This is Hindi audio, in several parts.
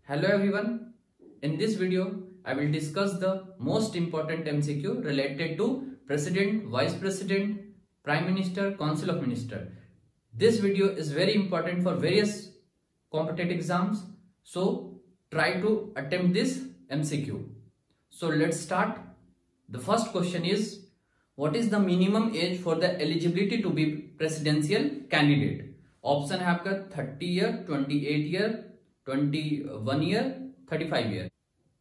Hello everyone. In this video, I will discuss the most important MCQ related to President, Vice President, Prime Minister, Council of Minister. This video is very important for various competitive exams. So try to attempt this MCQ. So let's start. The first question is, what is the minimum age for the eligibility to be presidential candidate? Option है आपका 30 year, 28 year, 21 year, 35 year.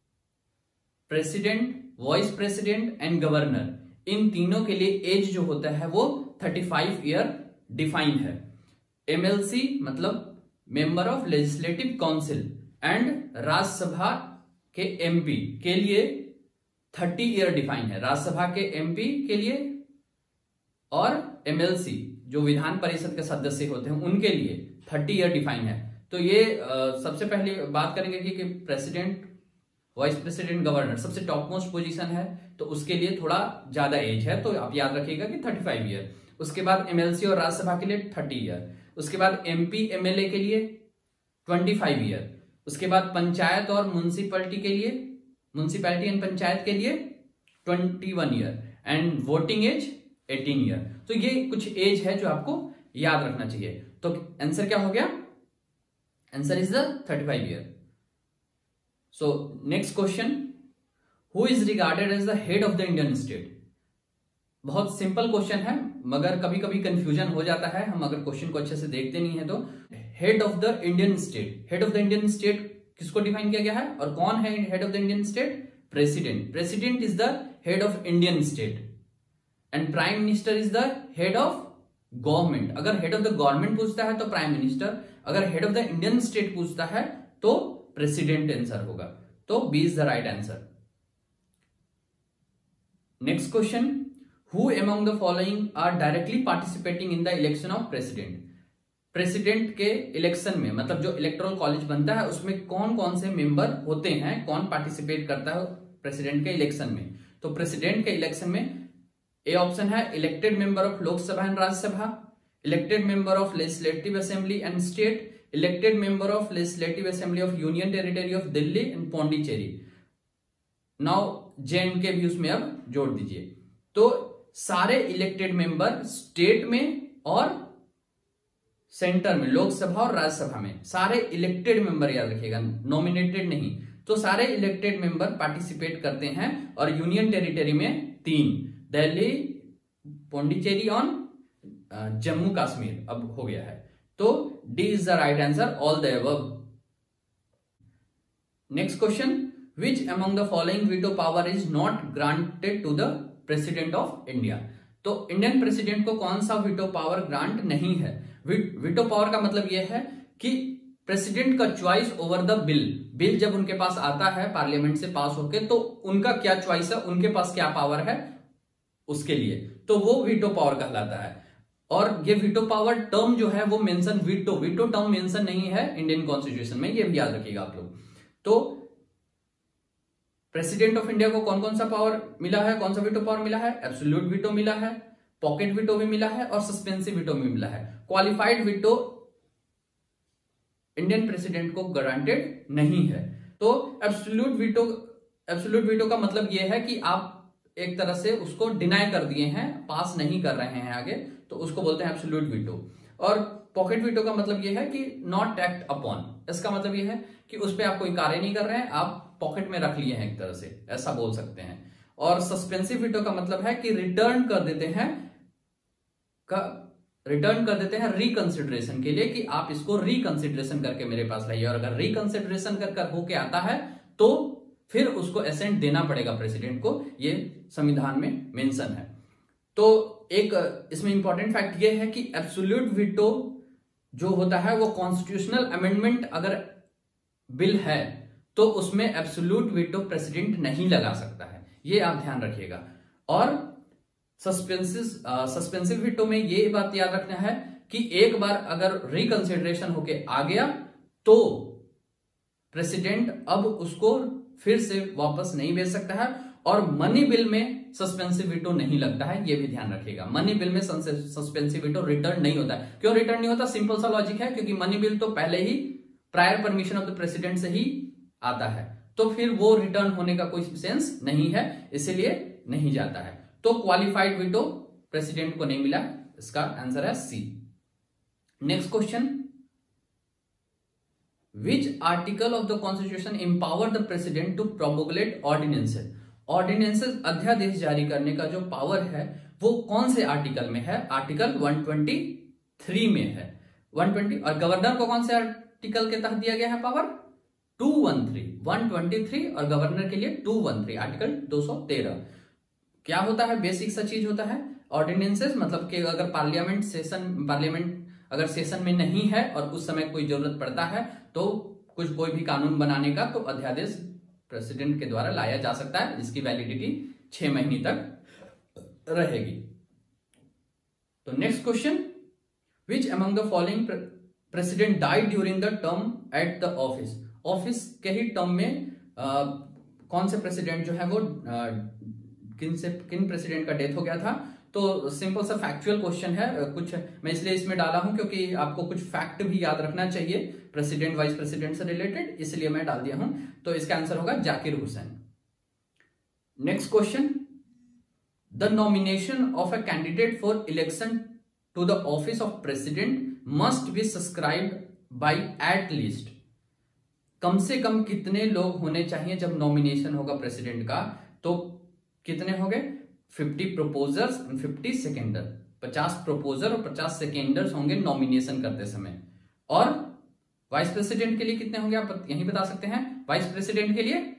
President, vice president and governor, इन तीनों के लिए एज जो होता है वो 35 ईयर डिफाइन है। एमएलसी मतलब member of legislative council and Rajya Sabha के एमपी के लिए 30 ईयर डिफाइन है, राज्यसभा के एमपी के लिए, और एमएलसी जो विधान परिषद के सदस्य होते हैं उनके लिए 30 ईयर डिफाइन है। तो ये सबसे पहले बात करेंगे कि प्रेसिडेंट, वाइस प्रेसिडेंट, गवर्नर सबसे टॉप मोस्ट पोजीशन है तो उसके लिए थोड़ा ज्यादा एज है, तो आप याद रखिएगा कि 35 ईयर। उसके बाद एमएलसी और राज्यसभा के लिए 30 ईयर। उसके बाद एमपी एमएलए के लिए 25 ईयर। उसके बाद पंचायत और म्युनिसिपैलिटी के लिए, म्युनिसिपैलिटी एंड पंचायत के लिए 21 year and voting age 18 year. तो ये कुछ एज है जो आपको याद रखना चाहिए। तो आंसर क्या हो गया? Answer is the 35 year. So next question, who is regarded as the head of the Indian state? बहुत सिंपल क्वेश्चन है मगर कभी कभी कंफ्यूजन हो जाता है, हम अगर क्वेश्चन को अच्छे से देखते नहीं है तो। Head of the Indian state, head of the Indian state किसको डिफाइन किया गया है और कौन है head of the Indian state? President. President is the head of Indian state and prime minister is the head of government. अगर हेड ऑफ द गवर्नमेंट पूछता है तो प्राइम मिनिस्टर, अगर head of the Indian state पूछता है तो प्रेसिडेंट आंसर होगा। तो B is the right answer. Next question, who among the following are directly participating in the election of president? President के इलेक्शन में, मतलब जो इलेक्टोरल कॉलेज बनता है उसमें कौन कौन से मेंबर होते हैं, कौन पार्टिसिपेट करता है प्रेसिडेंट के इलेक्शन में? तो प्रेसिडेंट के इलेक्शन में ए ऑप्शन है elected member of Lok Sabha and Rajya Sabha, elected member of legislative assembly and state, elected member of legislative assembly of union territory of Delhi and Pondicherry. Now J and K भी उसमें अब जोड़ दीजिए। तो सारे इलेक्टेड मेंबर स्टेट में और सेंटर में, लोकसभा और राज्यसभा में सारे इलेक्टेड मेंबर याद रखिएगा, नॉमिनेटेड नहीं। तो सारे इलेक्टेड मेंबर पार्टिसिपेट करते हैं और यूनियन टेरिटरी में 3, दिल्ली, पौंडीचेरी और जम्मू कश्मीर अब हो गया है। तो D is the right answer, all the above. Next question, which among the following veto power is not granted to the president of India? तो इंडियन प्रेसिडेंट को कौन सा वीटो पावर ग्रांट नहीं है? वीटो पावर का मतलब यह है कि प्रेसिडेंट का चॉइस ओवर द बिल जब उनके पास आता है पार्लियामेंट से पास होके, तो उनका क्या चॉइस है, उनके पास क्या पावर है उसके लिए, तो वो वीटो पावर कहलाता है। और ये वीटो पावर टर्म जो है वो मेंशन, वीटो टर्म मेंशन नहीं है इंडियन कॉन्स्टिट्यूशन में, ये भी याद रखिएगा आप लोग। तो प्रेसिडेंट ऑफ इंडिया को कौन कौन सा पावर मिला है, कौन सा वीटो पावर मिला है? एब्सोल्यूट वीटो मिला है, पॉकेट वीटो भी मिला है और सस्पेंसिव वीटो भी मिला है। क्वालिफाइड वीटो इंडियन प्रेसिडेंट को ग्रांटेड नहीं है। तो एब्सोल्यूट वीटो का मतलब यह है कि आप एक तरह से उसको डिनाई कर दिए हैं, पास नहीं कर रहे हैं आगे, तो उसको बोलते हैं एब्सोल्यूट वीटो। और पॉकेट वीटो का मतलब यह है कि नॉट एक्ट अपॉन, इसका मतलब यह है कि उस पर आप कोई कार्य नहीं कर रहे हैं, आप पॉकेट में रख लिए हैं एक तरह से, ऐसा बोल सकते हैं। और सस्पेंसिव वीटो का मतलब है कि रिटर्न कर देते हैं रिकंसिडरेशन के लिए, कि आप इसको रिकंसिडरेशन करके मेरे पास लाइए, और अगर रिकंसिडरेशन कर होके आता है तो फिर उसको एसेंट देना पड़ेगा प्रेसिडेंट को, ये संविधान में मेंशन है। तो एक इसमें इंपॉर्टेंट फैक्ट ये है कि एब्सोल्यूट वीटो जो होता है वो कॉन्स्टिट्यूशनल अमेंडमेंट अगर बिल है तो उसमें एब्सोल्यूट वीटो प्रेसिडेंट नहीं लगा सकता है, ये आप ध्यान रखिएगा। और सस्पेंसिव वीटो में ये बात याद रखना है कि एक बार अगर रिकंसिडरेशन होके आ गया तो प्रेसिडेंट अब उसको फिर से वापस नहीं भेज सकता है। और मनी बिल में सस्पेंसिव वीटो नहीं लगता है, ये भी ध्यान रखिएगा। मनी बिल में सस्पेंसिव वीटो रिटर्न नहीं होता है। क्यों रिटर्न नहीं होता? सिंपल सा लॉजिक है, क्योंकि मनी बिल तो पहले ही prior permission of the president से ही आता है तो फिर वो रिटर्न होने का कोई सेंस नहीं है, इसीलिए नहीं जाता है। तो क्वालिफाइड वीटो प्रेसिडेंट को नहीं मिला, इसका आंसर है C. Next question, which article of the constitution empower the president to promulgate ordinances. Ordinances अध्यादेश जारी करने का जो पावर है वो कौन से आर्टिकल में है? आर्टिकल 123 में है। 120 और गवर्नर को कौन से आर्टिकल के तहत दिया गया है पावर? 123 और गवर्नर के लिए 213 आर्टिकल 213। क्या होता है? बेसिक सा चीज होता है ऑर्डिनेंसेस, मतलब कि अगर पार्लियामेंट अगर सेशन में नहीं है और उस समय कोई जरूरत पड़ता है तो कोई भी कानून बनाने का तो अध्यादेश प्रेसिडेंट के द्वारा लाया जा सकता है, जिसकी वैलिडिटी 6 महीने तक रहेगी। तो next question, which among the following president died during the term at the office. Office के ही टर्म में कौन से प्रेसिडेंट जो है वो किन प्रेसिडेंट का डेथ हो गया था? तो सिंपल सा फैक्चुअल क्वेश्चन है, कुछ मैं इसलिए इसमें डाला हूं क्योंकि आपको कुछ फैक्ट भी याद रखना चाहिए प्रेसिडेंट वाइस प्रेसिडेंट से रिलेटेड, इसलिए मैं डाल दिया हूं। तो इसका आंसर होगा Zakir Hussain. Next question, the nomination of a candidate for election to the office of president must be subscribed by at least से कम कितने लोग होने चाहिए जब नॉमिनेशन होगा प्रेसिडेंट का? तो कितने हो गए? 50 प्रोपोजर्स एंड 50 सेकेंडर। 50 प्रोपोजर और 50 सेकेंडर्स होंगे नॉमिनेशन करते समय। और वाइस प्रेसिडेंट के लिए कितने होंगे आप यहीं बता सकते हैं? वाइस प्रेसिडेंट के लिए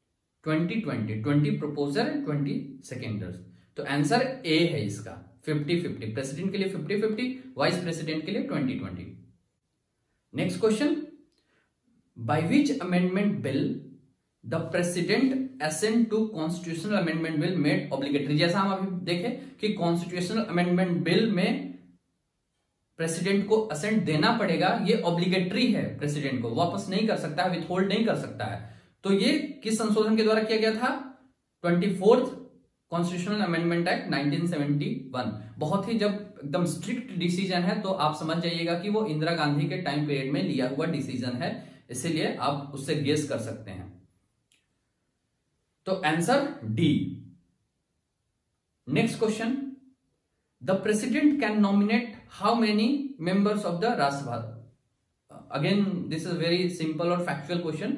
20 प्रोपोजर एंड 20 सेकेंडर्स। तो आंसर ए है इसका, 50-50। प्रेसिडेंट के लिए 50-50, वाइस प्रेसिडेंट के लिए 20-20। Next question, by which amendment bill the president assent to constitutional amendment bill made obligatory. जैसा हम अभी देखें कि कॉन्स्टिट्यूशनल अमेंडमेंट बिल में प्रेसिडेंट को असेंट देना पड़ेगा, ये ऑब्लिगेटरी है, प्रेसिडेंट को वापस नहीं कर सकता है, विथहोल्ड नहीं कर सकता है। तो ये किस संशोधन के द्वारा किया गया था? 24th constitutional amendment act 1971। बहुत ही जब एकदम स्ट्रिक्ट डिसीजन है तो आप समझ जाइएगा कि वो इंदिरा गांधी के टाइम पीरियड में लिया हुआ डिसीजन है, इसीलिए आप उससे गेस कर सकते हैं। तो answer D. Next question, the president can nominate how many members of the Rajya Sabha. Again this is very simple और factual question.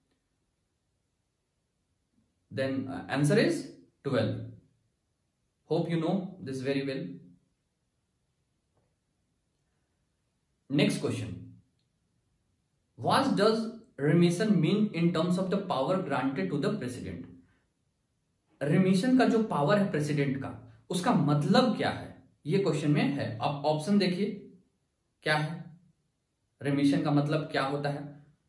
Then answer is 12। Hope you know this very well. Next question, what does remission mean in terms of the power granted to the president. Remission का जो पावर है प्रेसिडेंट का, उसका मतलब क्या है? ये क्वेश्चन में है। आप ऑप्शन देखिए क्या है, रिमिशन का मतलब क्या होता है?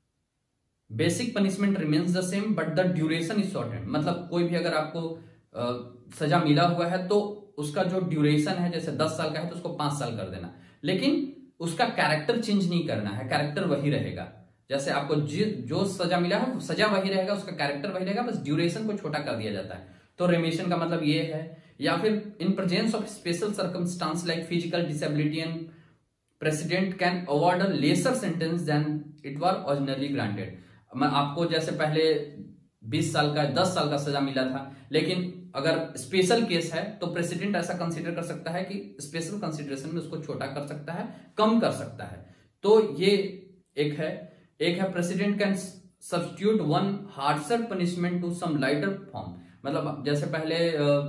Basic punishment remains the same but the duration is shortened. मतलब कोई भी अगर आपको सजा मिला हुआ है तो उसका जो ड्यूरेशन है, जैसे 10 साल का है तो उसको 5 साल कर देना, लेकिन उसका कैरेक्टर चेंज नहीं करना है, कैरेक्टर वही रहेगा। जैसे आपको जो सजा मिला है सजा वही रहेगा, उसका कैरेक्टर वही रहेगा, बस ड्यूरेशन को छोटा कर दिया जाता है। तो रिमिशन का मतलब ये है। या फिर in presence of special circumstance like physical disability and president can award a lesser sentence than it was originally granted. आपको जैसे पहले 20 साल का 10 साल का सजा मिला था, लेकिन अगर स्पेशल केस है तो प्रेसिडेंट ऐसा कंसीडर कर सकता है कि स्पेशल कंसीडरेशन में उसको छोटा कर सकता है, कम कर सकता है। तो ये एक है president can substitute one harsher punishment to some lighter form. मतलब जैसे पहले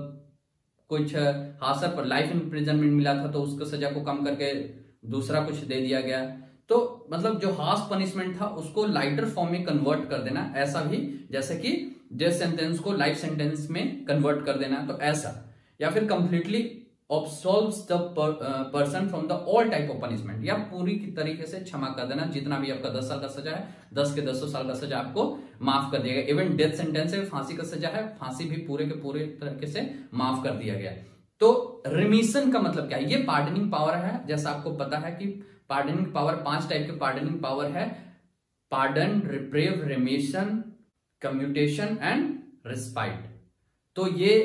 कुछ हार्शर पर लाइफ इम्प्रिजनमेंट मिला था तो उसको सजा को कम करके दूसरा कुछ दे दिया गया। तो मतलब जो हार्श पनिशमेंट था उसको लाइटर फॉर्म में कन्वर्ट कर देना, ऐसा भी जैसे कि डेथ सेंटेंस को लाइफ सेंटेंस में कन्वर्ट कर देना, तो ऐसा। या फिर completely absolves the person from the all type of punishment, या पूरी की तरीके से क्षमा कर देना, जितना भी आपका 10 साल का सजा है 10 के 10 साल का सजा आपको माफ कर दिया गया। इवन डेथ सेंटेंस है, फांसी का सजा है, फांसी भी पूरे के पूरे तरीके से माफ कर दिया गया। तो रिमिशन का मतलब क्या है? ये पार्डनिंग पावर है। जैसा आपको पता है कि पार्डनिंग पावर 5 टाइप के पार्डनिंग पावर है: pardon, reprieve, remission, commutation and respite. तो ये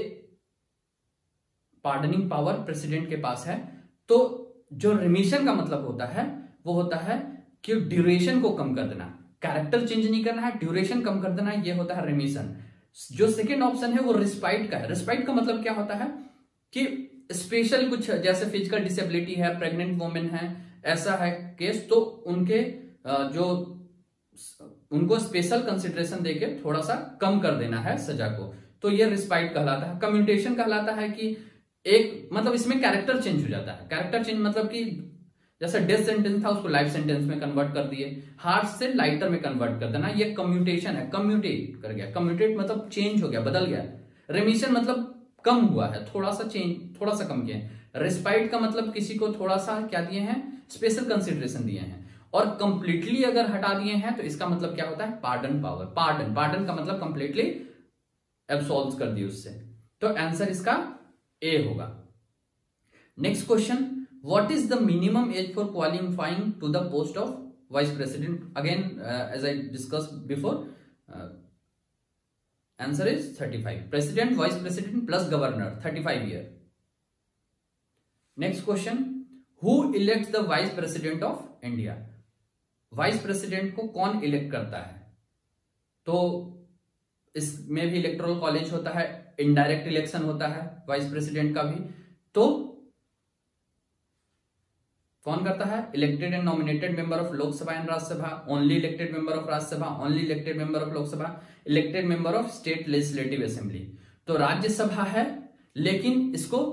पार्डनिंग पावर प्रेसिडेंट के पास है। तो जो रिमिशन का मतलब होता है वो होता है कि ड्यूरेशन को कम कर देना। कैरेक्टर चेंज नहीं करना है, ड्यूरेशन कम कर देना है, ये होता है रिमिशन। जो सेकेंड ऑप्शन है वो रिस्पाइट का है। रिस्पाइट का मतलब क्या होता है कि स्पेशल कुछ जैसे फिजिकल डिसेबिलिटी है, प्रेग्नेंट वुमेन है, ऐसा है केस, तो उनके जो उनको स्पेशल कंसिडरेशन देके थोड़ा सा कम कर देना है सजा को, तो ये रिस्पाइट कहलाता है। कम्यूटेशन कहलाता है कि एक मतलब इसमें कैरेक्टर चेंज हो जाता है। कैरेक्टर चेंज मतलब कि जैसे डेथ सेंटेंस था उसको लाइफ सेंटेंस में कन्वर्ट कर दिए, हार्श से लाइटर में कन्वर्ट कर देना, ये कम्यूटेशन है। कम्यूटेट कर गया, कम्यूटेट मतलब चेंज हो गया, बदल गया। रेमिशन मतलब कम हुआ है, थोड़ा सा चेंज, थोड़ा सा कम किया है। रिस्पाइट का मतलब किसी को थोड़ा सा क्या दिए हैं, स्पेशल कंसिडरेशन दिए हैं। और कंप्लीटली अगर हटा दिए हैं तो इसका मतलब क्या होता है, पार्डन पावर। पार्डन, पार्डन का मतलब कंप्लीटली एब्सॉल्व कर दिए उससे। तो आंसर इसका ए होगा। Next question, what is the minimum age for qualifying to the post of vice president? Again as I discuss before, answer is 35। President, vice president plus governor 35 year. Next question, who elects the vice president of India? Vice president को कौन इलेक्ट करता है? तो इसमें भी इलेक्टोरल कॉलेज होता है, इनडायरेक्ट इलेक्शन होता है वाइस प्रेसिडेंट का भी। तो कौन करता है? Elected and nominated member of Lok Sabha and Rajya Sabha, only elected member of Rajya Sabha, only elected member of Lok Sabha, elected member of state legislative assembly. तो राज्यसभा है, लेकिन इसको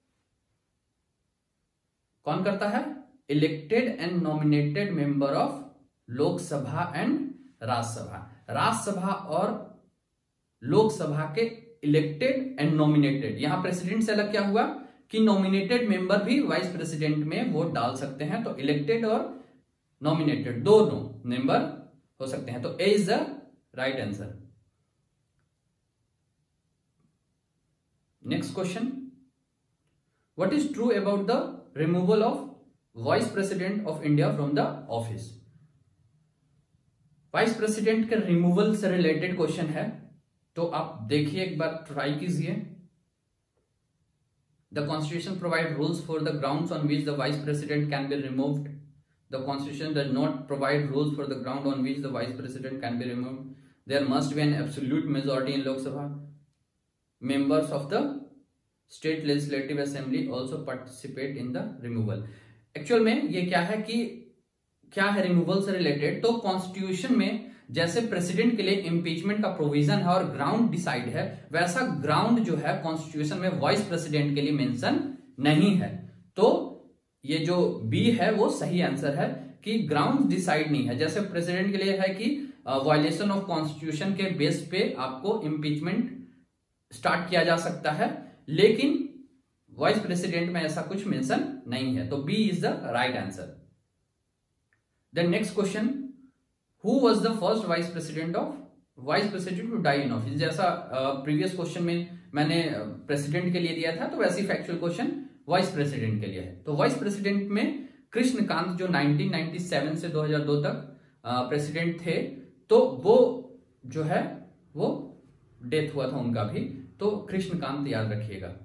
कौन करता है? Elected and nominated member of Lok Sabha and Rajya Sabha. Rajya Sabha और लोकसभा के इलेक्टेड एंड नॉमिनेटेड, यहां प्रेसिडेंट से अलग क्या हुआ कि नॉमिनेटेड मेंबर भी वाइस प्रेसिडेंट में वोट डाल सकते हैं। तो इलेक्टेड और नॉमिनेटेड दोनों मेंबर हो सकते हैं। तो A is the right answer. Next question, what is true about the removal of vice president of India from the office? Vice president के रिमूवल से रिलेटेड क्वेश्चन है, तो आप देखिए, एक बार ट्राई कीजिए। The Constitution provides rules for the grounds on which the Vice President can be removed. The Constitution does not provide rules for the ground on which the Vice President can be removed. There must be an absolute majority in Lok Sabha. Members of the State Legislative Assembly also participate in the removal. Actual में ये क्या है कि क्या है रिमूवल से रिलेटेड? तो कॉन्स्टिट्यूशन में जैसे प्रेसिडेंट के लिए इम्पीचमेंट का प्रोविजन है और ग्राउंड डिसाइड है, वैसा ग्राउंड जो है कॉन्स्टिट्यूशन में वाइस प्रेसिडेंट के लिए मेंशन नहीं है। तो ये जो बी है वो सही आंसर है कि ग्राउंड डिसाइड नहीं है। जैसे प्रेसिडेंट के लिए है कि वायलेशन ऑफ कॉन्स्टिट्यूशन के बेस पे आपको इम्पीचमेंट स्टार्ट किया जा सकता है, लेकिन वाइस प्रेसिडेंट में ऐसा कुछ मेंशन नहीं है। तो B is the right answer. Then next question, Who was the first vice president to die in office? जैसा प्रीवियस क्वेश्चन में मैंने प्रेसिडेंट के लिए दिया था, तो वैसे ही फैक्चुअल क्वेश्चन वाइस प्रेसिडेंट के लिए है। तो वाइस प्रेसिडेंट में कृष्णकांत जो 1997 से 2002 तक प्रेसिडेंट थे, तो वो जो है वो डेथ हुआ था उनका भी, तो कृष्णकांत याद रखिएगा।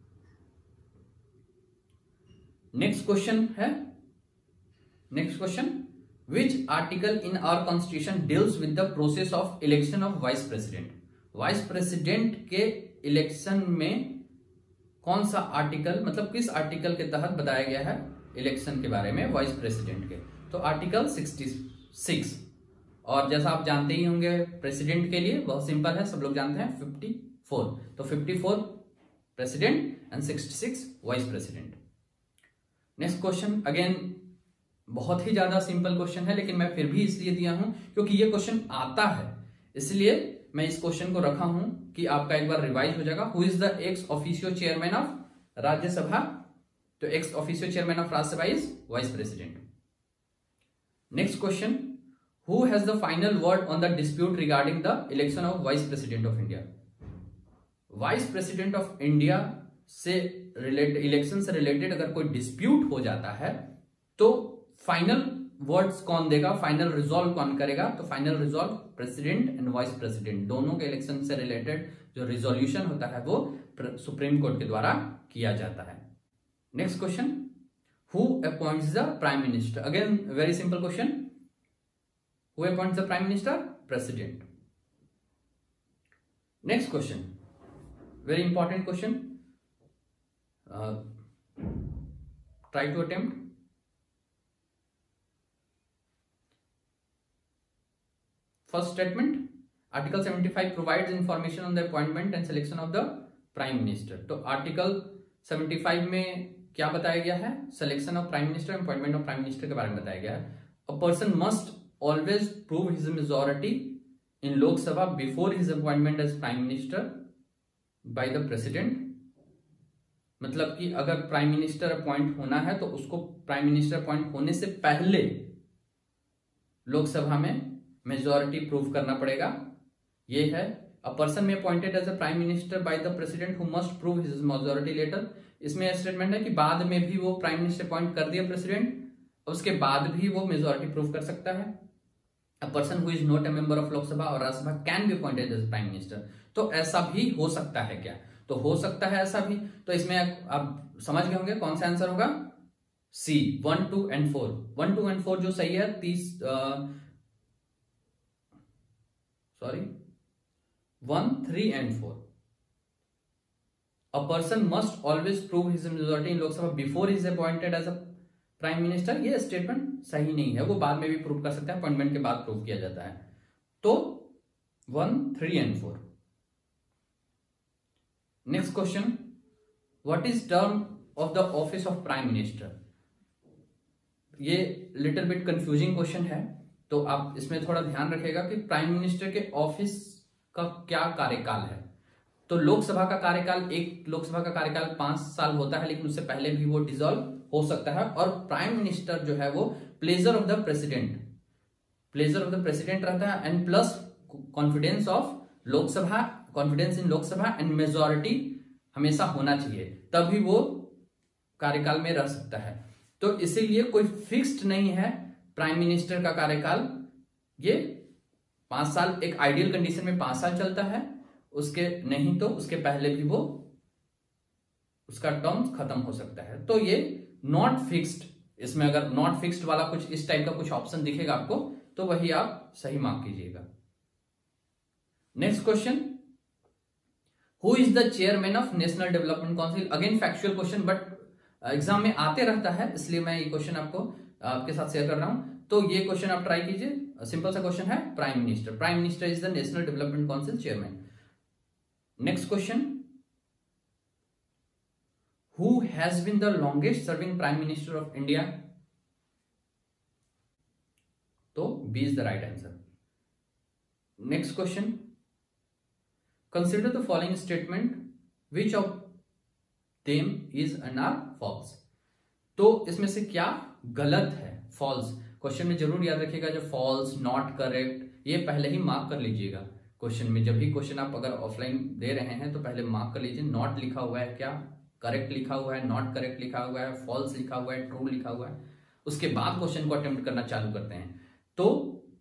नेक्स्ट क्वेश्चन है, next question, Which article in our constitution deals with the process of election of vice president? Vice president के इलेक्शन में कौन सा आर्टिकल, मतलब किस आर्टिकल के तहत बताया गया है इलेक्शन के बारे में वाइस प्रेसिडेंट के? तो आर्टिकल 66। और जैसा आप जानते ही होंगे प्रेसिडेंट के लिए बहुत सिंपल है, सब लोग जानते हैं 54। तो 54 president and 66 vice president. Next question, again बहुत ही ज्यादा सिंपल क्वेश्चन है, लेकिन मैं फिर भी इसलिए दिया हूं क्योंकि ये क्वेश्चन आता है, इसलिए मैं इस क्वेश्चन को रखा हूं कि आपका एक बार रिवाइज हो जाएगा। Who is the ex officio chairman of Rajya Sabha? तो ex officio chairman of Rajya Sabha is vice president. Next question, who has the final word on the dispute regarding the election of vice president of India? Vice president of India से रिलेटेड, इलेक्शन से रिलेटेड अगर कोई डिस्प्यूट हो जाता है तो फाइनल वर्ड्स कौन देगा, फाइनल रिजॉल्व कौन करेगा? तो final resolve president and vice president दोनों के इलेक्शन से रिलेटेड जो रिजोल्यूशन होता है वो सुप्रीम कोर्ट के द्वारा किया जाता है। Next question, who appoints the prime minister? Again very simple question, Who appoints the Prime Minister? President. Next question, very important question. Try to attempt. First statement, Article 75 provides information on the appointment and selection of the Prime Minister. तो Article 75 में क्या बताया गया है? Selection of Prime Minister, appointment of Prime Minister के बारे में बताया गया है. A person must always prove his majority in Lok Sabha before his appointment as Prime Minister by the President. मतलब कि अगर प्राइम मिनिस्टर अपॉइंट होना है तो उसको प्राइम मिनिस्टर अपॉइंट होने से पहले लोकसभा में मेजॉरिटी प्रूव करना पड़ेगा. ये है अ पर्सन में appointed as a prime minister by the president who must prove his majority later. इसमें स्टेटमेंट है कि बाद में भी वो प्राइम मिनिस्टर अपॉइंट कर दिया प्रेसिडेंट, उसके बाद भी वो मेजॉरिटी प्रूव कर सकता है. A person who is not a member of Lok Sabha और Rajya Sabha can be appointed as prime minister. तो ऐसा भी हो सकता है क्या? तो हो सकता है ऐसा भी. तो इसमें आप समझ गए होंगे कौन सा आंसर होगा. सी 1, 2 and 4. 1, 2 and 4 जो सही है 1, 3 and 4. A person must always prove his majority in Lok Sabha before he is appointed as a prime minister. ये स्टेटमेंट सही नहीं है, वो बाद में भी प्रूव कर सकते हैं, अपॉइंटमेंट के बाद प्रूव किया जाता है. तो 1, 3 and 4. Next question, what is term of the office of prime minister. ये लिटिल बिट कंफ्यूजिंग क्वेश्चन है, तो आप इसमें थोड़ा ध्यान रखिएगा कि प्राइम मिनिस्टर के ऑफिस का क्या कार्यकाल है. तो लोकसभा का कार्यकाल 5 साल होता है, लेकिन उससे पहले भी वो डिसॉल्व हो सकता है. और प्राइम मिनिस्टर जो है वो प्लेजर ऑफ द प्रेसिडेंट रहता है, and plus confidence in Lok Sabha and majority हमेशा होना चाहिए, तभी वो कार्यकाल में रह सकता है. तो इसीलिए कोई फिक्स्ड नहीं है प्राइम मिनिस्टर का कार्यकाल. ये 5 साल एक आइडियल कंडीशन में 5 साल चलता है, उसके नहीं तो उसके पहले भी वो उसका टर्म खत्म हो सकता है. तो ये नॉट फिक्स्ड. इसमें अगर नॉट फिक्स्ड वाला कुछ इस टाइप का कुछ ऑप्शन दिखेगा आपको तो वही आप सही मार्क कीजिएगा. Next question, who is the chairman of national development council. Again factual question, but exam में आते रहता है, इसलिए मैं ये क्वेश्चन आपके साथ शेयर कर रहा हूं. तो ये क्वेश्चन आप ट्राई कीजिए. सिंपल सा क्वेश्चन है, prime minister is the national development council chairman. Next question, who has been the longest serving prime minister of India. तो B is the right answer. Next question, consider the following statement, which of them is and are false. तो इसमें से क्या गलत है, false. क्वेश्चन में जरूर याद रखिएगा जो false, not correct, ये पहले ही मार्क कर लीजिएगा. क्वेश्चन में जब भी क्वेश्चन आप अगर ऑफलाइन दे रहे हैं तो पहले मार्क कर लीजिए. नॉट लिखा हुआ है क्या, करेक्ट लिखा हुआ है, नॉट करेक्ट लिखा हुआ है, फॉल्स लिखा हुआ है, ट्रू लिखा हुआ है. उसके बाद क्वेश्चन को अटेम्प्ट करना चालू करते हैं. तो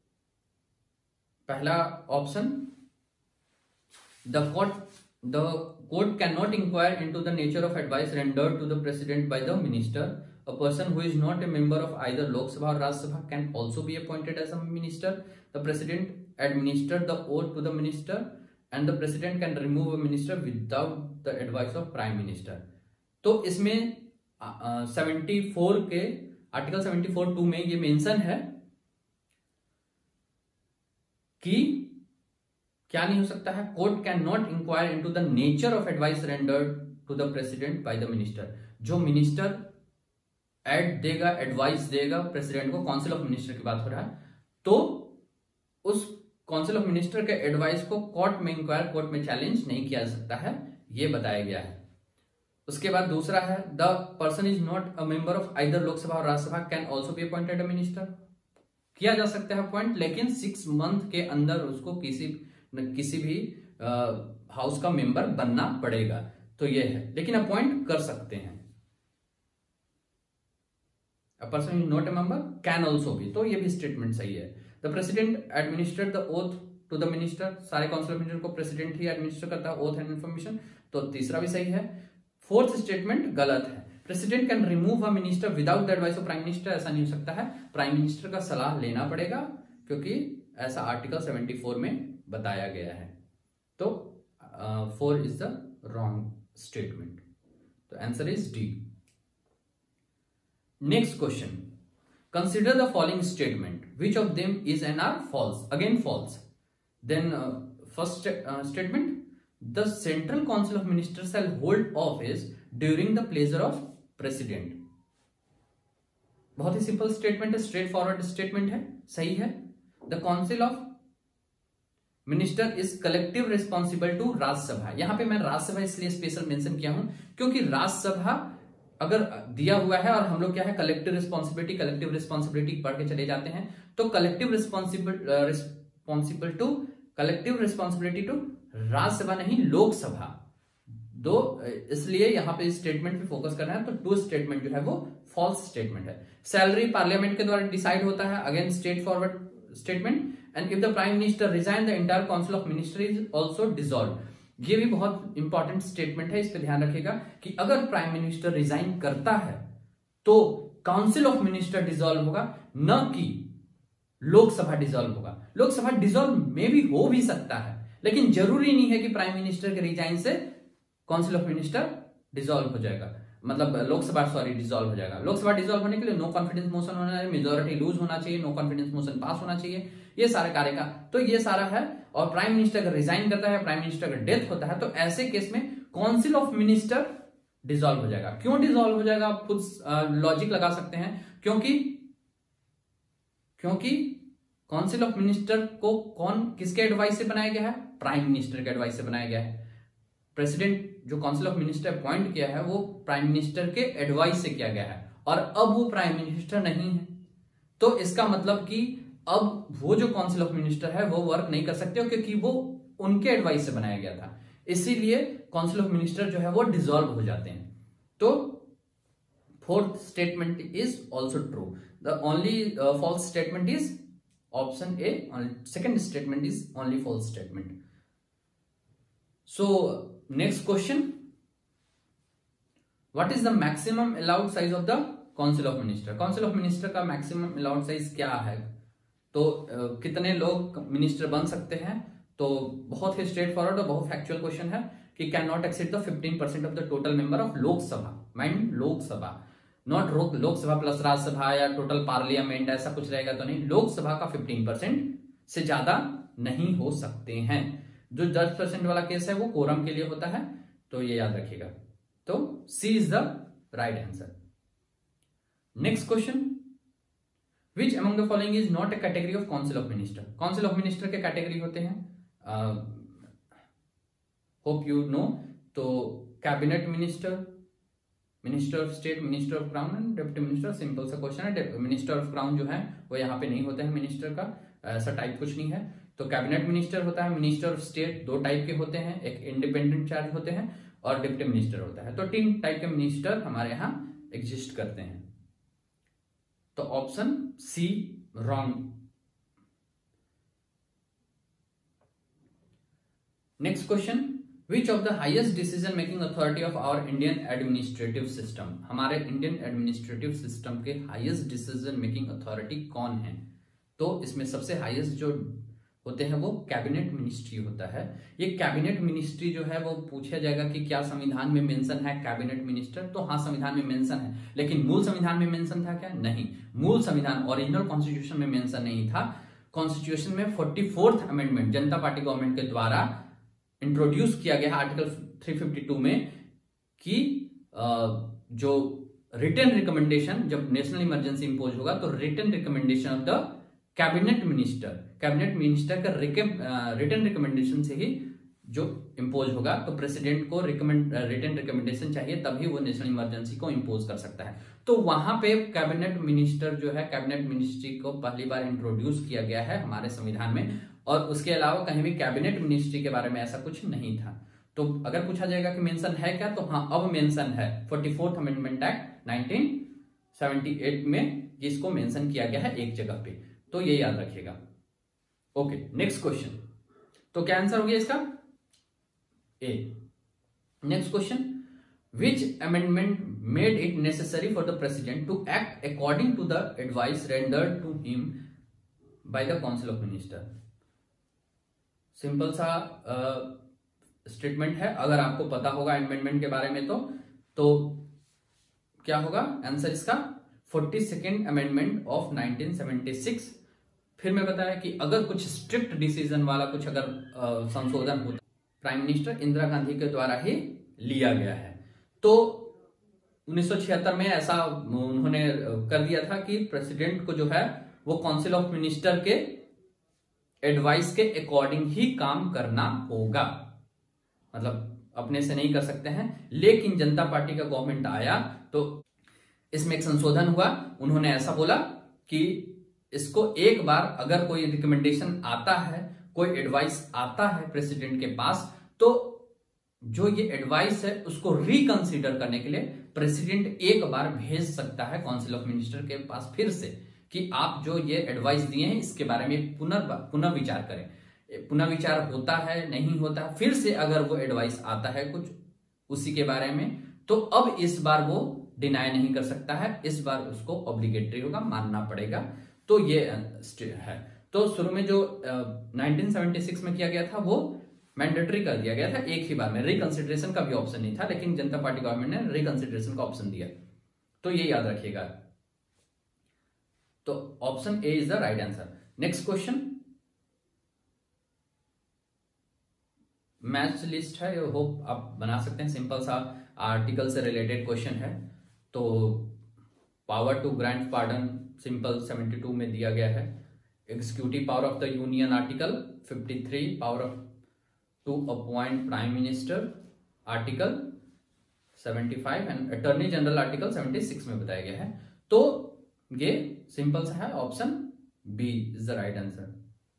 पहला option, The court cannot inquire into the nature of advice rendered to the president by the minister. A person who is not a member of either Lok Sabha or Rajya Sabha can also be appointed as a minister. The president administers the oath to the minister, and the president can remove a minister without the advice of prime minister. तो इसमें 74 के आर्टिकल 74(2) में ये मेंशन है कि क्या नहीं हो सकता है. Court can not inquire into the nature of advice rendered to the president by the minister. जो मिनिस्टर एडवाइस देगा प्रेसिडेंट को, काउंसिल ऑफ मिनिस्टर की बात हो रहा है, तो उस काउंसिल ऑफ मिनिस्टर के एडवाइस को कोर्ट में चैलेंज नहीं किया जा सकता है, ये बताया गया है. उसके बाद दूसरा है, the person is not a member of either Lok Sabha और Rajya Sabha can also be appointed a minister. किया जा सकता है अपॉइंट, लेकिन 6 मंथ के अंदर उसको किसी भी हाउस का मेंबर बनना पड़ेगा. तो ये है, लेकिन अपॉइंट कर सकते हैं. A person is not a member can also be, तो ये भी स्टेटमेंट सही है. The president administrate the oath to the minister. सारे काउंसिल ऑफ मिनिस्टर को प्रेसिडेंट ही एडमिनिस्टर करता है ओथ एंड इन्फॉर्मेशन, तो तीसरा भी सही है. फोर्थ स्टेटमेंट गलत है. President can remove a minister without the advice of prime minister. ऐसा नहीं हो सकता है, प्राइम मिनिस्टर का सलाह लेना पड़ेगा, क्योंकि ऐसा आर्टिकल 74 में बताया गया है। तो 4 इज द रॉन्ग स्टेटमेंट। तो answer is D. Next question, consider the following statement, which of them is and are false. Again false. Then first statement, the central council of ministers shall hold office during the pleasure of president. बहुत ही सिंपल स्टेटमेंट है, स्ट्रेट फॉरवर्ड स्टेटमेंट है, सही है। The council of minister is collective responsible to Rajya Sabha. यहां पे मैं राज्यसभा इसलिए स्पेशल मेंशन किया हूं क्योंकि राज्यसभा अगर दिया हुआ है और हम लोग क्या है कलेक्टिव रिस्पॉन्सिबिलिटी पढ़ के चले जाते हैं, तो कलेक्टिव रिस्पॉन्सिबिलिटी टू राज्यसभा नहीं लोकसभा दो, इसलिए यहां पे स्टेटमेंट पे फोकस करना है। तो टू स्टेटमेंट जो है वो फॉल्स स्टेटमेंट है। सैलरी पार्लियामेंट के द्वारा डिसाइड होता है, again straightforward statement. And if the prime minister resign the entire council of minister is also dissolve. ये भी बहुत इंपॉर्टेंट स्टेटमेंट है, इस पे ध्यान रखिएगा कि अगर प्राइम मिनिस्टर रिजाइन करता है तो काउंसिल ऑफ मिनिस्टर डिसॉल्व होगा, न कि लोकसभा डिसॉल्व होगा। लोकसभा डिसॉल्व में भी हो भी सकता है, लेकिन जरूरी नहीं है कि प्राइम मिनिस्टर के रिजाइन से काउंसिल ऑफ मिनिस्टर डिसॉल्व हो जाएगा, मतलब लोकसभा डिसॉल्व हो जाएगा। लोकसभा डिसॉल्व होने के लिए नो कॉन्फिडेंस मोशन होना चाहिए, मेजोरिटी लूज होना चाहिए, नो कॉन्फिडेंस मोशन पास होना चाहिए, ये सारे कार्य का। तो ये सारा है। और प्राइम मिनिस्टर अगर रिजाइन करता है, प्राइम मिनिस्टर का डेथ होता है, तो ऐसे केस में काउंसिल ऑफ मिनिस्टर डिसॉल्व हो जाएगा। क्यों डिसॉल्व हो जाएगा आप खुद लॉजिक लगा सकते हैं, क्योंकि काउंसिल ऑफ मिनिस्टर को किसके एडवाइस से बनाया गया है, प्राइम मिनिस्टर के एडवाइस से बनाया गया है। प्रेसिडेंट जो काउंसिल ऑफ मिनिस्टर अपॉइंट किया है वो प्राइम मिनिस्टर के एडवाइस से किया गया है, और अब वो प्राइम मिनिस्टर नहीं है। तो इसका मतलब कि अब वो जो काउंसिल ऑफ मिनिस्टर है वो वर्क नहीं कर सकते, क्योंकि वो उनके एडवाइस से बनाया गया था। इसीलिए काउंसिल ऑफ मिनिस्टर जो है वो डिसॉल्व हो जाते हैं। तो fourth statement is also true. The only false statement is option A. Second statement is only false statement. So next question, what is the maximum allowed size of the council of minister. Council of minister का मैक्सिमम अलाउड साइज क्या है, तो कितने लोग मिनिस्टर बन सकते हैं। तो बहुत ही स्ट्रेट फॉरवर्ड और बहुत फैक्चुअल क्वेश्चन है कि can not exceed the 15% of the total member of Lok Sabha. Mind Lok Sabha, not Lok Sabha plus Rajya Sabha या टोटल पार्लियामेंट, ऐसा कुछ रहेगा तो नहीं। लोकसभा का 15% से ज्यादा नहीं हो सकते हैं। जो 10% वाला केस है वो कोरम के लिए होता है, तो ये याद रखिएगा। तो C is the right answer. Next question, which among the following is not a category of council of minister. Council of minister के कैटेगरी होते हैं, होप यू नो। तो cabinet minister, minister of state, minister of crown and deputy minister. Simple सा क्वेश्चन है। मिनिस्टर ऑफ क्राउन जो है वो यहाँ पे नहीं होता है मिनिस्टर का, ऐसा टाइप कुछ नहीं है। तो कैबिनेट मिनिस्टर होता है। मिनिस्टर ऑफ स्टेट दो टाइप के होते हैं, एक इंडिपेंडेंट चार्ज होते हैं और डिप्टी मिनिस्टर होता है। तो 3 टाइप के मिनिस्टर हमारे यहां एग्जिस्ट करते हैं। तो option C wrong. Next question, which of the highest decision making authority of our Indian administrative system. हमारे इंडियन एडमिनिस्ट्रेटिव सिस्टम के हाईएस्ट डिसीजन मेकिंग अथॉरिटी कौन है। तो इसमें सबसे हाईएस्ट जो होते हैं वो कैबिनेट मिनिस्ट्री होता है। ये कैबिनेट मिनिस्ट्री जो है वो पूछा जाएगा कि क्या संविधान में मेंशन है कैबिनेट मिनिस्टर, तो हाँ संविधान में मेंशन है, लेकिन मूल संविधान में मेंशन था क्या, नहीं। मूल संविधान ओरिजिनल कॉन्स्टिट्यूशन में मेंशन नहीं था। कॉन्स्टिट्यूशन में 44th अमेंडमेंट जनता पार्टी गवर्नमेंट के द्वारा इंट्रोड्यूस किया गया आर्टिकल 352 में कि जो रिटन रिकमेंडेशन, जब नेशनल इमरजेंसी इंपोज होगा तो written recommendation of the cabinet minister का रिटन रिकमेंडेशन से ही जो इंपोज होगा, तो प्रेसिडेंट को रिटन रिकमेंडेशन चाहिए तभी वो नेशनल इमरजेंसी को इंपोज कर सकता है। तो वहां पे कैबिनेट मिनिस्टर जो है, कैबिनेट मिनिस्ट्री को पहली बार इंट्रोड्यूस किया गया है हमारे संविधान में, और उसके अलावा कहीं भी कैबिनेट मिनिस्ट्री के बारे में ऐसा कुछ नहीं था। तो अगर पूछा जाएगा कि मेंशन है क्या, तो हाँ अब मेंशन है 44th अमेंडमेंट एक्ट 1978 में जिसको मेंशन किया गया है एक जगह पे, तो ये याद रखिएगा। Okay, next question. तो क्या आंसर हो गया इसका, A. Next question, which amendment made it necessary for the president to act according to the advice rendered to him by the council of minister. Simple सा स्टेटमेंट है। अगर आपको पता होगा अमेंडमेंट के बारे में तो क्या होगा आंसर इसका 42nd अमेंडमेंट ऑफ 1976। फिर मैं बताया कि अगर कुछ स्ट्रिक्ट डिसीजन वाला कुछ अगर संशोधन होता प्राइम मिनिस्टर इंदिरा गांधी के द्वारा ही लिया गया है। तो 1976 में ऐसा उन्होंने कर दिया था कि प्रेसिडेंट को जो है वो काउंसिल ऑफ मिनिस्टर के एडवाइस के अकॉर्डिंग ही काम करना होगा, मतलब अपने से नहीं कर सकते हैं। लेकिन जनता पार्टी का गवर्नमेंट आया तो इसमें एक संशोधन हुआ। उन्होंने ऐसा बोला कि इसको एक बार अगर कोई रिकमेंडेशन आता है, कोई एडवाइस आता है प्रेसिडेंट के पास, तो जो ये एडवाइस है उसको रिकंसीडर करने के लिए प्रेसिडेंट एक बार भेज सकता है काउंसिल ऑफ मिनिस्टर के पास फिर से कि आप जो ये एडवाइस दिए हैं इसके बारे में पुनर्विचार करें। पुनर्विचार होता है नहीं होता है, फिर से अगर वो एडवाइस आता है कुछ उसी के बारे में, तो अब इस बार वो डिनाई नहीं कर सकता है, इस बार उसको ऑब्लिगेटरी होगा, मानना पड़ेगा। तो ये है। तो शुरू में जो 1976 में किया गया था वो मैंडेटरी कर दिया गया था एक ही बार में, रिकंसिडरेशन का भी ऑप्शन नहीं था, लेकिन जनता पार्टी गवर्नमेंट ने रिकंसिडरेशन का ऑप्शन दिया। तो ये याद रखिएगा। तो option A is the right answer. Next question match list है, होप आप बना सकते हैं। सिंपल सा आर्टिकल से रिलेटेड क्वेश्चन है। तो power to grant pardon simple 72 में दिया गया है। Executive power of the union article 53, power of to appoint prime minister article 75 and attorney general article 76 में बताया गया है। तो ये सिंपल सा है, option B is the right answer.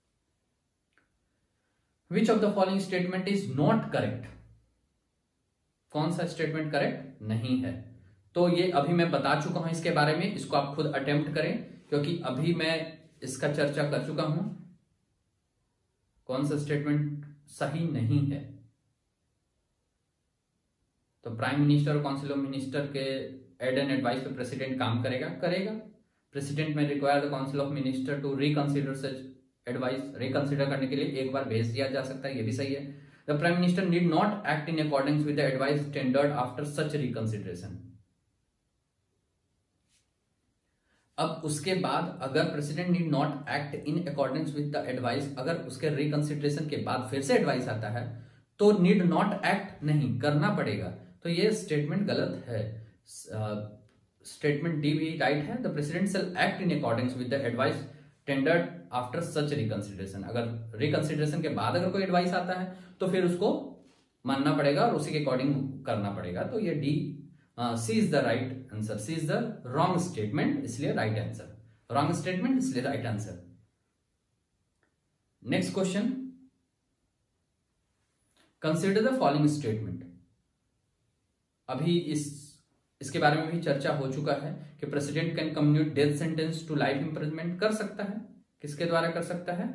Which of the following statement is not correct? कौन सा स्टेटमेंट करेक्ट नहीं है? तो ये अभी मैं बता चुका हूं इसके बारे में, इसको आप खुद अटेम्प्ट करें क्योंकि अभी मैं इसका चर्चा कर चुका हूं। कौन सा स्टेटमेंट सही नहीं है? तो प्राइम मिनिस्टर और काउंसिल ऑफ मिनिस्टर के एड एंड एडवाइस पे प्रेसिडेंट काम करेगा। President may require the council of minister to reconsider such advice. Reconsider करने के लिए एक बार भेज दिया जा सकता है, ये भी सही है। The prime minister need not act in according with the advice tendered after such reconsideration. अब उसके बाद अगर president need not act in accordance with the advice, अगर उसके रिकंसिडरेशन के बाद फिर से एडवाइस आता है तो नीड नॉट एक्ट नहीं करना पड़ेगा। तो ये स्टेटमेंट गलत है। स्टेटमेंट डी भी राइट है। The president shall act in accordance with the advice tendered after such reconsideration. अगर रिकंसिडरेशन के बाद अगर कोई एडवाइस आता है तो फिर उसको मानना पड़ेगा और उसी के अकॉर्डिंग करना पड़ेगा। तो ये D C is the right answer. C is the wrong statement, इसलिए राइट आंसर। रॉन्ग स्टेटमेंट इसलिए right answer. Next question, consider the following statement. अभी इसके बारे में भी चर्चा हो चुका है कि president can commute death sentence to life imprisonment. कर सकता है, किसके द्वारा कर सकता है?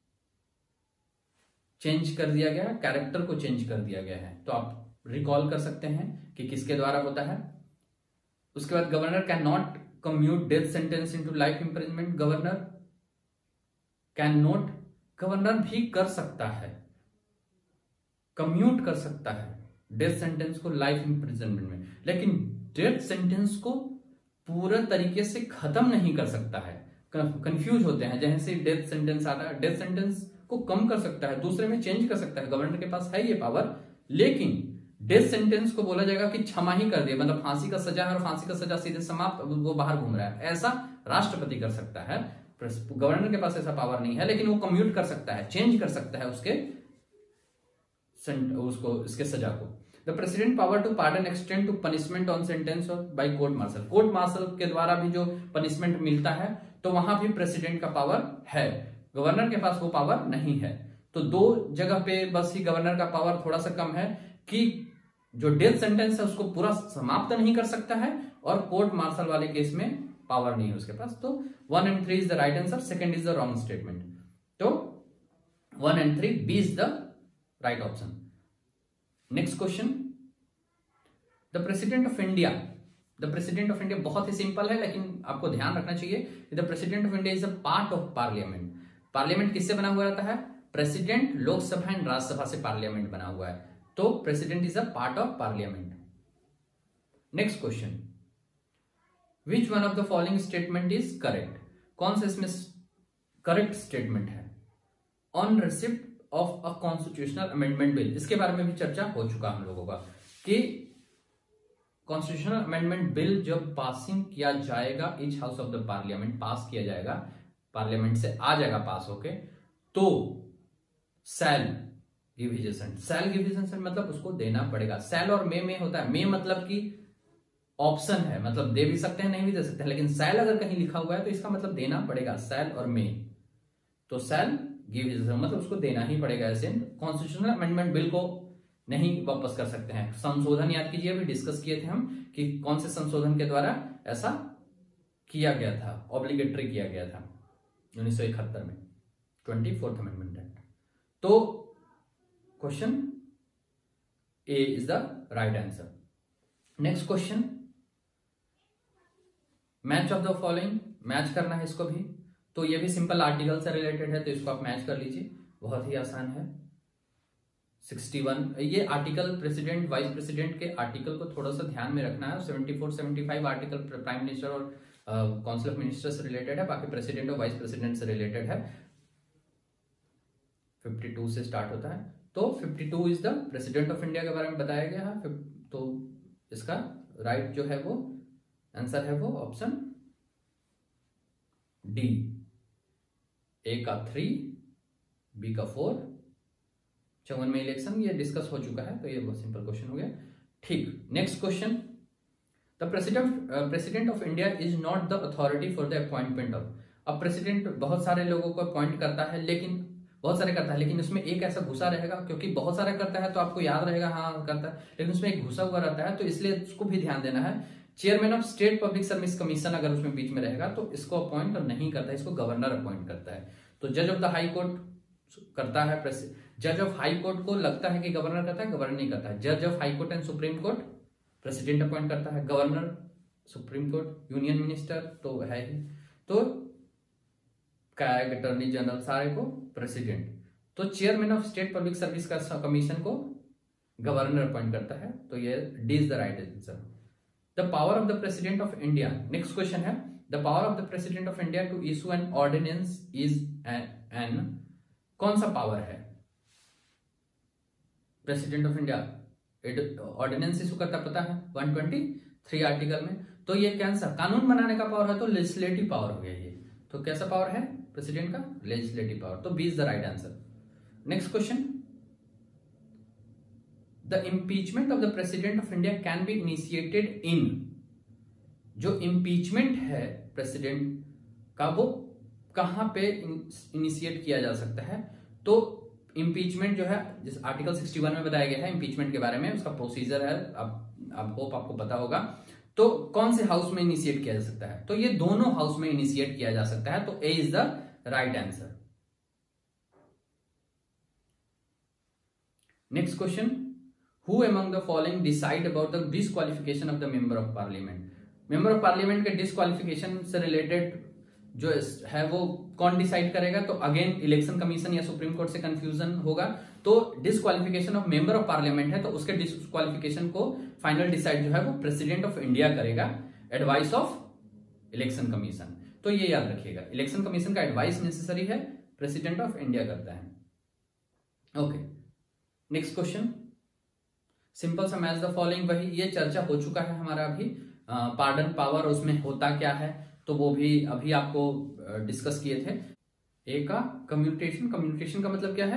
चेंज कर दिया गया है, कैरेक्टर को चेंज कर दिया गया है। तो आप रिकॉल कर सकते हैं कि किसके द्वारा होता है। उसके बाद governor can not commute death sentence into life imprisonment. Governor can not, governor भी कर सकता है, कम्यूट कर सकता है डेथ सेंटेंस को लाइफ इंप्रिजनमेंट में, लेकिन डेथ सेंटेंस को पूरा तरीके से खत्म नहीं कर सकता है। कंफ्यूज होते हैं, जैसे डेथ सेंटेंस आता है, डेथ सेंटेंस को कम कर सकता है, दूसरे में चेंज कर सकता है, गवर्नर के पास है ये पावर। लेकिन डेथ सेंटेंस को बोला जाएगा कि क्षमा ही कर दिया, मतलब फांसी का सजा है और फांसी का सजा सीधे समाप्त, वो बाहर घूम रहा है, ऐसा राष्ट्रपति कर सकता है। गवर्नर के पास ऐसा पावर नहीं है, लेकिन वो कम्यूट कर सकता है, चेंज कर सकता है उसको इसके सजा को। The president power to pardon extend to punishment on sentence और by court martial. Court martial के द्वारा भी जो पनिशमेंट मिलता है तो वहां भी प्रेसिडेंट का पावर है, गवर्नर के पास वो पावर नहीं है। तो दो जगह पे बस ही गवर्नर का पावर थोड़ा सा कम है कि जो डेथ सेंटेंस है उसको पूरा समाप्त नहीं कर सकता है, और कोर्ट मार्शल वाले केस में पावर नहीं है उसके पास। तो 1 and 3 is the right answer, second is the wrong statement. तो 1 and 3 B is the right option. Next question, the president of India. The president of India बहुत ही सिंपल है, लेकिन आपको ध्यान रखना चाहिए the president of India is a part of parliament. Parliament किससे बना हुआ रहता है? प्रेसिडेंट, लोकसभा एंड राज्यसभा से पार्लियामेंट बना हुआ है, तो president is a part of parliament. Next question, which one of the following statement is correct? कौन सा इसमें करेक्ट स्टेटमेंट है? On receipt of a constitutional amendment bill, इसके बारे में भी चर्चा हो चुका हम लोगों का कि कॉन्स्टिट्यूशनल अमेंडमेंट बिल जब पासिंग किया जाएगा, each house of the parliament pass किया जाएगा, पार्लियामेंट से आ जाएगा पास होके, तो shall give his assent. Shall give his assent मतलब उसको देना पड़ेगा। शैल और मे में होता है, मे मतलब कि ऑप्शन है, मतलब दे भी सकते हैं नहीं भी दे सकते हैं, लेकिन शैल अगर कहीं लिखा हुआ है तो इसका मतलब देना पड़ेगा, शैल और मे। तो शैल गिव हिज असेंट मतलब उसको देना ही पड़ेगा असेंट। कॉन्स्टिट्यूशनल अमेंडमेंट बिल को नहीं वापस कर सकते हैं। संशोधन याद कीजिए, अभी डिस्कस किए थे हम कि कौन से संशोधन के द्वारा ऐसा किया गया था, ऑब्लिगेटरी किया गया था 1971 में, 24th अमेंडमेंट एक्ट। तो question A is the right answer. Next question, match of the following, match करना है इसको भी, तो ये भी सिंपल आर्टिकल से रिलेटेड है, तो इसको आप मैच कर लीजिए, बहुत ही आसान है। 61 ये आर्टिकल प्रेसिडेंट वाइस प्रेसिडेंट के आर्टिकल को थोड़ा सा ध्यान में रखना है। 74 75 आर्टिकल प्राइम मिनिस्टर और काउंसिल ऑफ मिनिस्टर से रिलेटेड है, बाकी प्रेसिडेंट और वाइस प्रेसिडेंट से रिलेटेड है। 52 से स्टार्ट होता है, तो 52 is the president of India के बारे में बताया गया है। तो इसका राइट जो है वो आंसर है वो ऑप्शन डी, ए का 3, बी का 4। 54 में इलेक्शन ये डिस्कस हो चुका है, तो ये बहुत सिंपल क्वेश्चन हो गया। ठीक, next question, the president of India is not the authority for the appointment of. अब प्रेसिडेंट बहुत सारे लोगों को अपॉइंट करता है, लेकिन बहुत सारे करता है, लेकिन उसमें एक ऐसा घुसा रहेगा, क्योंकि बहुत सारे करता है तो आपको याद रहेगा हाँ करता है, लेकिन उसमें एक घुसा हुआ रहता है, तो इसलिए उसको भी ध्यान देना है। Chairman of state public service commission अगर उसमें बीच में रहेगा तो इसको अपॉइंट नहीं करता है, इसको गवर्नर अपॉइंट करता है। तो जज ऑफ द हाई कोर्ट करता है, जज ऑफ हाई कोर्ट को लगता है कि गवर्नर करता है, गवर्नर नहीं करता है। जज of high court and supreme court president appoint करता है, governor, supreme court, union minister तो है ही, तो कैग, अटॉर्नी जनरल सारे को प्रेसिडेंट। तो chairman of state public service का कमीशन को गवर्नर अपॉइंट करता है, तो ये D is the right answer. The power of the president of India, next question है, the power of the president of India to issue an ordinance is an, कौन सा पावर है president of India ordinance issue करता, पता है 123 आर्टिकल में। तो ये कैसा कानून बनाने का पावर है, तो लेजिस्लेटिव पावर हो गया ये। तो कैसा पावर है प्रेसिडेंट का? लेजिस्लेटिव पावर, तो B is the right answer. Next question, the impeachment of the president of India can be initiated in, जो इम्पीचमेंट है प्रेसिडेंट का वो कहां पे इनिशिएट किया जा सकता है? तो इम्पीचमेंट जो है जिस आर्टिकल 61 में बताया गया है इम्पीचमेंट के बारे में, उसका प्रोसीजर है, अब होप आपको पता होगा। तो कौन से हाउस में इनिशिएट किया जा सकता है? तो ये दोनों हाउस में इनिशिएट किया जा सकता है, तो A is the right answer. Next question, who among the following decide about the disqualification of the member of parliament? Member of parliament के डिस्क्वालिफिकेशन से रिलेटेड जो है वो कौन डिसाइड करेगा? तो अगेन इलेक्शन कमीशन या सुप्रीम कोर्ट से कंफ्यूजन होगा। तो disqualification of member of parliament है, तो उसके डिस्क्वालिफिकेशन को फाइनल डिसाइड जो है वो प्रेसिडेंट ऑफ इंडिया करेगा, एडवाइस ऑफ इलेक्शन कमीशन। तो ये याद रखिएगा, इलेक्शन कमीशन का एडवाइस नेसेसरी है, प्रेसिडेंट ऑफ इंडिया करता है। ओके, नेक्स्ट क्वेश्चन, सिंपल सा मैच द फॉलोइंग, वही ये चर्चा हो चुका है हमारा अभी। पार्डन पावर उसमें होता क्या है, तो वो भी अभी आपको डिस्कस किए थे। ए का कम्यूटेशन, कम्यूटेशन का मतलब क्या है?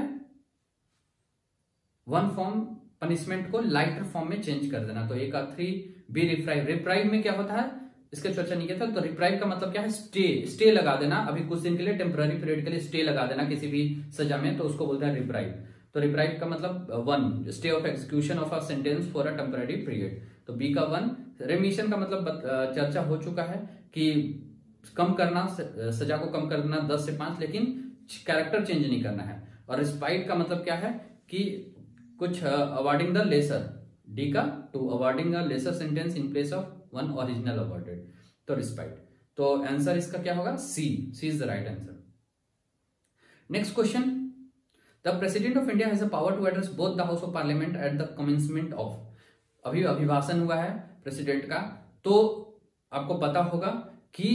वन फॉर्म पनिशमेंट को लाइटर फॉर्म में चेंज कर देना। तो ए का 3, बी रिप्राइव। रिप्राइव में क्या होता है इसका चर्चा नहीं किया था। तो रिप्राइव का मतलब क्या है? स्टे लगा देना, अभी कुछ दिन के लिए, टेम्पररी पीरियड के लिए स्टे लगा देना किसी भी सजा में, तो उसको बोलते हैं रिप्राइव। तो रिप्राइव का मतलब 1, stay of execution of a sentence for a temporary period. तो बी का 1। रेमिशन का मतलब चर्चा हो चुका है कि कम करना, सजा को कम करना 10 से 5, लेकिन कैरेक्टर चेंज नहीं करना है। और रिस्पाइट का मतलब क्या है कि कुछ अवॉर्डिंग द लेसर, डी का 2, awarding a lesser sentence in place of 1 original awarded, तो रिस्पाइट। तो आंसर इसका क्या होगा? C is the right answer. Next question, the president of India has a power to address both the house of parliament at the commencement of, अभी अभिभाषण हुआ है प्रेसिडेंट का, तो आपको पता होगा कि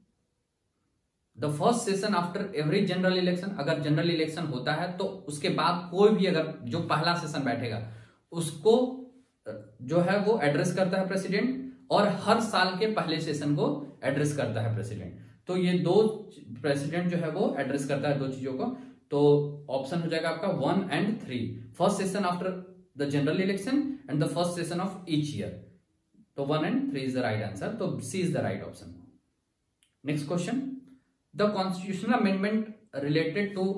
the first session after every general election, अगर जनरल इलेक्शन होता है तो उसके बाद कोई भी अगर जो पहला सेशन बैठेगा उसको जो है वो एड्रेस करता है प्रेसिडेंट, और हर साल के पहले सेशन को एड्रेस करता है प्रेसिडेंट। तो ये दो प्रेसिडेंट जो है वो एड्रेस करता है दो चीजों को, तो ऑप्शन हो जाएगा आपका 1 and 3, first session after the general election and the first session of each year. तो 1 and 3 is the right answer, तो C is the right option. Next question, the constitutional amendment related to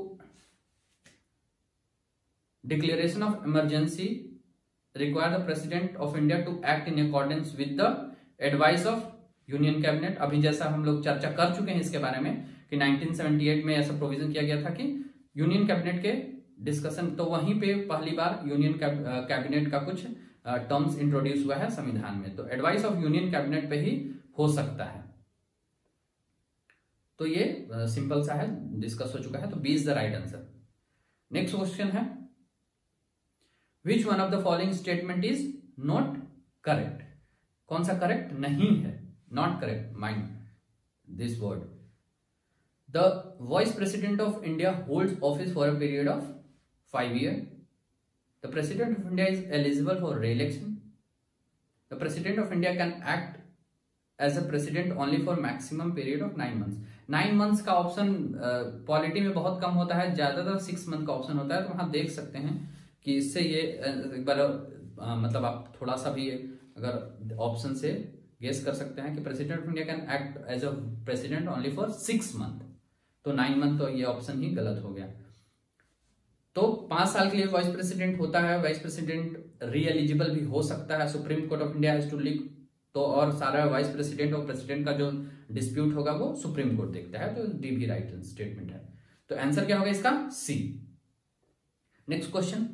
declaration of emergency require the president of India to act in accordance with the advice of union cabinet. अभी जैसा हम लोग चर्चा कर चुके हैं इसके बारे में कि 1978 में ऐसा प्रोविजन किया गया था कि यूनियन कैबिनेट के डिस्कशन, तो वहीं पे पहली बार यूनियन कैबिनेट का कुछ टर्म्स इंट्रोड्यूस हुआ है संविधान में, तो एडवाइस ऑफ यूनियन कैबिनेट पे ही हो सकता है। तो ये सिंपल सा है, डिस्कस हो चुका है, तो B is the right answer. Next question है, Which one of the following statement is not correct? कौन सा करेक्ट नहीं है? Not correct. Mind this word. The Vice President of India holds office for a period of 5 years. The President of India is eligible for re-election. The President of India can act as a president only for maximum period of 9 months. 9 months का ऑप्शन पॉलिटी में बहुत कम होता है, ज्यादातर 6 मंथ का ऑप्शन होता है, तो वहां देख सकते हैं कि इससे ये एक बार मतलब आप थोड़ा सा भी अगर ऑप्शन से गेस कर सकते हैं कि president of India can act as a president only for 6 month, तो 9 मंथ तो ये ऑप्शन ही गलत हो गया। तो 5 साल के लिए वाइस प्रेसिडेंट होता है, वाइस प्रेसिडेंट री एलिजिबल भी हो सकता है, supreme court of India has to leak, तो और सारा वाइस प्रेसिडेंट और प्रेसिडेंट का जो डिस्प्यूट होगा वो सुप्रीम कोर्ट देखता है, तो डी भी राइट स्टेटमेंट है। तो आंसर क्या होगा इसका? C. Next question,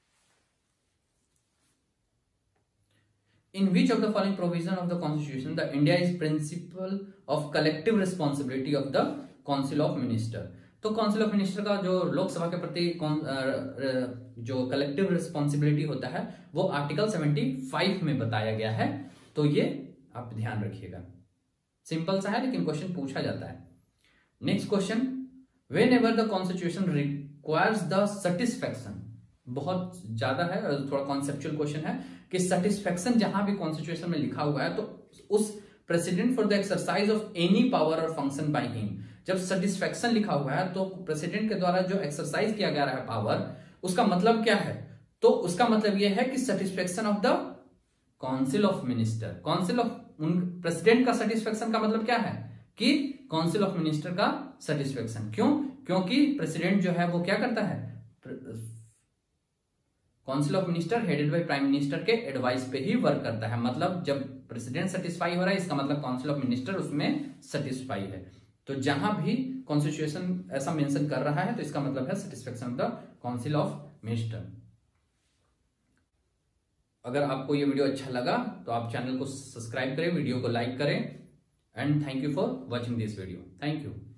in which of the following provision of the constitution the India is principle of collective responsibility of the council of minister? तो काउंसिल ऑफ मिनिस्टर का जो लोकसभा के प्रति जो कलेक्टिव रिस्पॉन्सिबिलिटी होता है वो आर्टिकल 75 में बताया गया है, तो ये आप ध्यान रखिएगा। सिंपल सा है लेकिन क्वेश्चन पूछा जाता है। Next question, whenever the constitution requires the satisfaction, बहुत ज्यादा है, थोड़ा कॉन्सेप्चुअल क्वेश्चन है कि सैटिस्फैक्शन जहां भी कॉन्स्टिट्यूशन में लिखा हुआ है तो उस president for the exercise of any power और फंक्शन बाय हिम, जब सैटिस्फैक्शन लिखा हुआ है तो प्रेसिडेंट के द्वारा जो एक्सरसाइज किया जा रहा है पावर, उसका मतलब क्या है? तो उसका मतलब यह है कि satisfaction of the council of minister, council of president का सैटिस्फैक्शन का मतलब क्या है कि काउंसिल ऑफ मिनिस्टर का सैटिस्फैक्शन। क्यों? क्योंकि प्रेसिडेंट जो है वो क्या करता है, council of minister headed by prime minister के एडवाइस पे ही वर्क करता है, मतलब जब प्रेसिडेंट सेटिस्फाई हो रहा है इसका मतलब काउंसिल ऑफ मिनिस्टर उसमें सेटिस्फाई है। तो जहां भी कॉन्स्टिट्यूशन ऐसा मेंशन कर रहा है तो इसका मतलब है satisfaction of the council of minister. अगर आपको ये वीडियो अच्छा लगा तो आप चैनल को सब्सक्राइब करें, वीडियो को लाइक करें, and thank you for watching this video. Thank you.